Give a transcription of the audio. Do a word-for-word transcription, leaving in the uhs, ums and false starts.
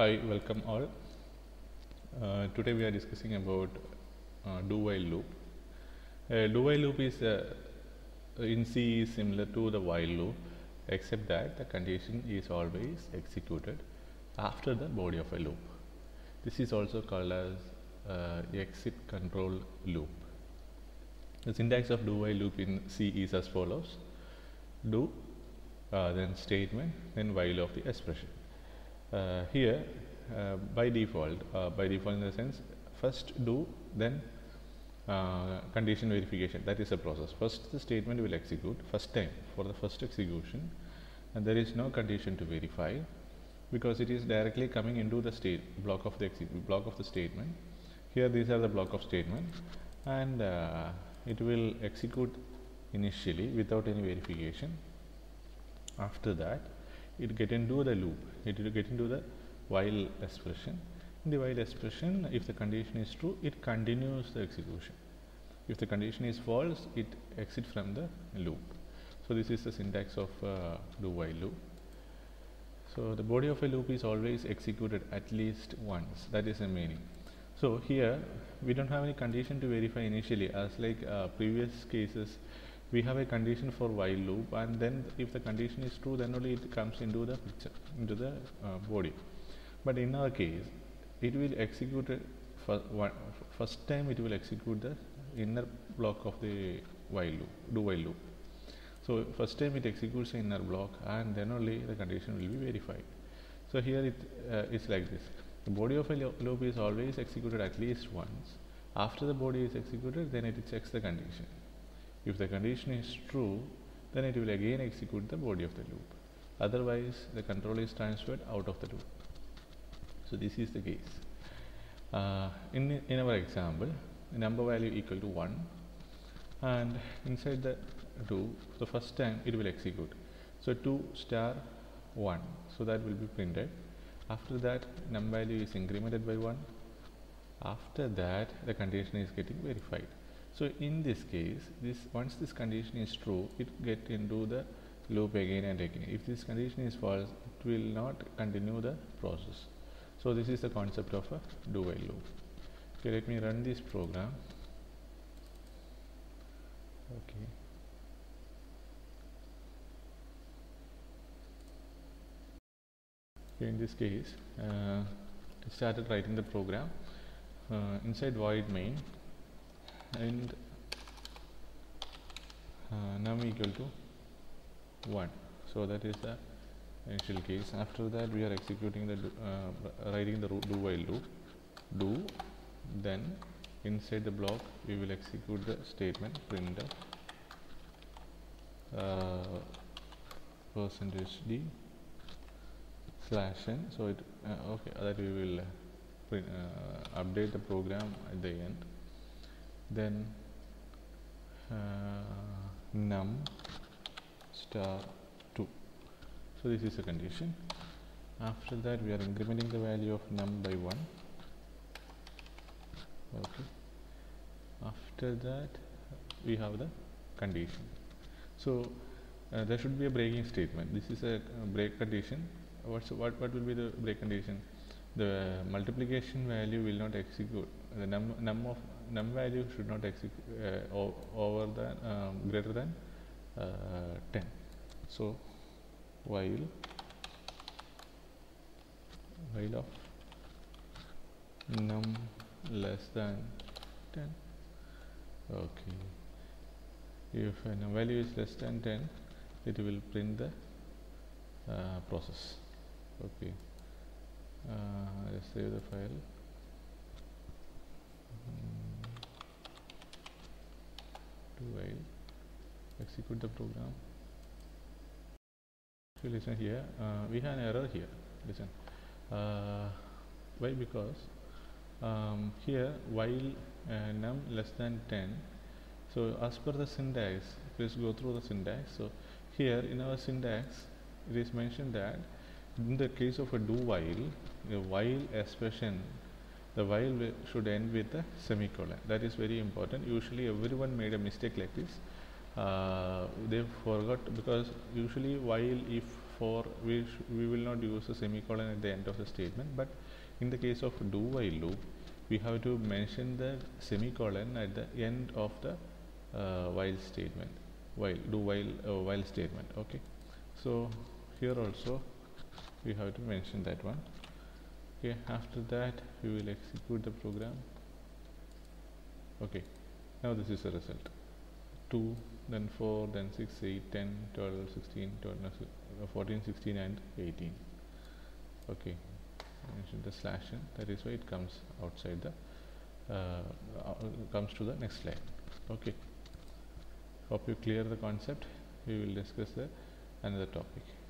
Hi, welcome all. Uh, today we are discussing about uh, do while loop. Uh, do while loop is uh, in C is similar to the while loop, except that the condition is always executed after the body of a loop. This is also called as uh, exit control loop. The syntax of do while loop in C is as follows: do, uh, then statement, then while of the expression. Uh, here, uh, by default, uh, by default in the sense, first do, then uh, condition verification. That is a process. First, the statement will execute first time for the first execution, and there is no condition to verify because it is directly coming into the state block of the block of the statement. Here, these are the block of statement, and uh, it will execute initially without any verification. After that, it get into the loop. It will get into the while expression. In the while expression, if the condition is true, it continues the execution. If the condition is false, it exits from the loop. So this is the syntax of uh, do while loop. So the body of a loop is always executed at least once. That is the meaning. So here we don't have any condition to verify initially, as like uh, previous cases. We have a condition for while loop, and then if the condition is true, then only it comes into the picture, into the uh, body. But in our case, it will execute it for one, first time. It will execute the inner block of the while loop, do while loop. So first time it executes the inner block, and then only the condition will be verified. So here it uh, is like this. The body of a loop is always executed at least once. After the body is executed, then it checks the condition. If the condition is true, then it will again execute the body of the loop. Otherwise, the control is transferred out of the loop. So this is the case. Uh, in, in our example, the number value equal to one, and inside the do, the first time it will execute. So two star one, so that will be printed. After that, num value is incremented by one. After that, the condition is getting verified. So in this case, this once this condition is true, it get into the loop again and again. If this condition is false, it will not continue the process. So this is the concept of a do while loop. Okay, let me run this program. Okay. Okay, in this case, uh, I started writing the program uh, inside void main, and uh, num equal to one. So that is the initial case. After that, we are executing the uh, writing the do while loop. Do, then inside the block we will execute the statement printf uh, percentage d slash n. So it uh, okay that we will uh, print, uh, update the program at the end. Then uh, num star two. So this is a condition. After that, we are incrementing the value of num by one. Okay. After that, we have the condition. So uh, there should be a breaking statement. This is a uh, break condition. What's what? What will be the break condition? The multiplication value will not execute. The num num of num value should not execute uh, over than um, greater than uh, ten. So while while of num less than ten. Okay. If a num value is less than ten, it will print the uh, process. Okay. Uh, let's save the file. Mm. Do while execute the program. So listen here, uh, we have an error here. Listen, uh, why? Because um, here while uh, num less than ten. So as per the syntax, please go through the syntax. So here in our syntax, it is mentioned that in the case of a do while, the while expression, the while should end with a semicolon. That is very important. Usually everyone made a mistake like this. Uh, they forgot, because usually while if for we we will not use a semicolon at the end of the statement, but in the case of do while loop we have to mention the semicolon at the end of the uh, while statement, while do while uh, while statement. Okay, so here also we have to mention that one. Okay, after that we will execute the program. Okay, now this is the result: two, then four, then six, eight, ten, twelve, sixteen, twelve, fourteen, sixteen and eighteen. Okay, mention the slash n, that is why it comes outside the uh, uh, comes to the next line. Okay, hope you clear the concept. We will discuss the another topic.